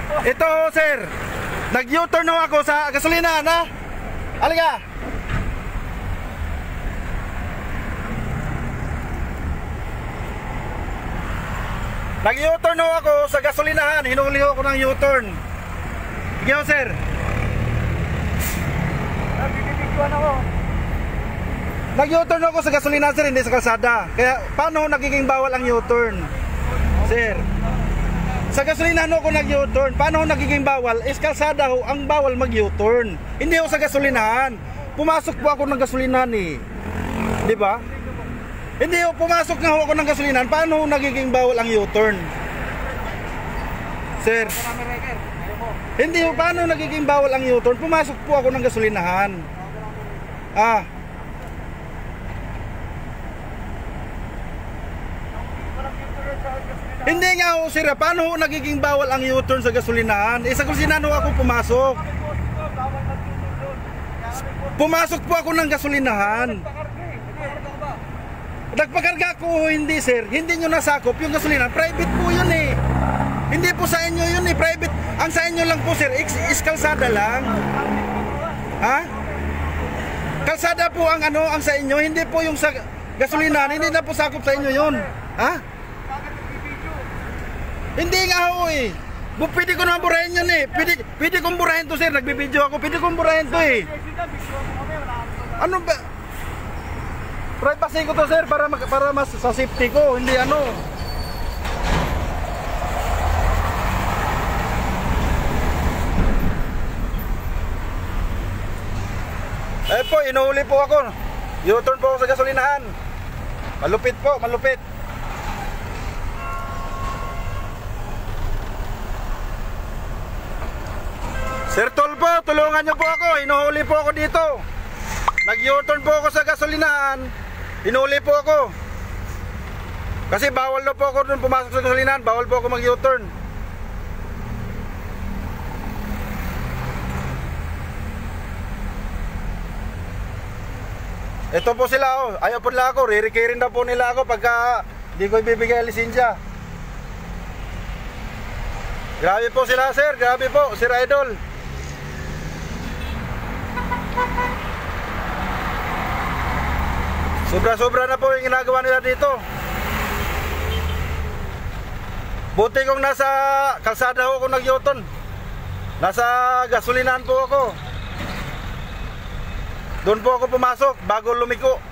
Ito, sir. Nag-U-turn na ako sa gasolinahan, ha? Halika. Nag-U-turn na ako sa gasolinahan. Hinuli ako ng U-turn. Sige ho, sir. Nabibigyan ako. Nag-U-turn ako sa gasolinahan, sir, hindi sa kalsada. Kaya paano nagiging bawal ang U-turn? Sir, sa gasolinahan ako nag-U-turn. Paano nagiging bawal? Is kalsada ho ang bawal mag-U-turn. Hindi ho sa gasolinahan. Pumasok po ako ng gasolinahan eh. Di ba? Hindi ho, pumasok nga ho ako ng gasolinahan. Paano nagiging bawal ang U-turn? Sir, hindi ho, paano nagiging bawal ang U-turn? Pumasok po ako ng gasolinahan. Ah. Hindi nga ho, sir. Paano ho nagiging bawal ang U-turn sa gasolinahan? Sa gasolinahan ho ako pumasok. Pumasok po ako ng gasolinahan. Nagpakarga ko, hindi sir. Hindi nyo nasakop yung gasolinahan. Private po yun eh. Hindi po sa inyo yun eh. Private. Ang sa inyo lang po sir, is kalsada lang. Ha? Kalsada po ang ano, ang sa inyo. Hindi po yung sa gasolinahan. Hindi na po sakop sa inyo yun. Ha? Hindi nga ho eh. Pwede ko naman burahin yun eh. Pwede kong burahin to sir. Nagbibideo ako. Pwede kong burahin to eh. Ano ba? Privacy ko to sir para mas sa safety ko. Hindi ano. Eh po, inuuli po ako. U-turn po ako sa gasolinahan. Malupit po, malupit. Sir Tolpo, tulungan niyo po ako. Inuhuli po ako dito. Nag-U-turn po ako sa gasolinahan. Inuhuli po ako. Kasi bawal na po ako doon pumasok sa gasolinahan. Bawal po ako mag-U-turn. Ito po sila oh. Ayaw po nila ako. Ririkirin na po nila ako pagka di ko ibibigay lisensya. Grabe po sila sir. Grabe po. Sir Idol. Sobra-sobra na po yung ginagawa nila dito. Buti kong nasa kalsada ako nag-U-turn. Nasa gasolinahan po ako. Doon po ako pumasok bago lumiko.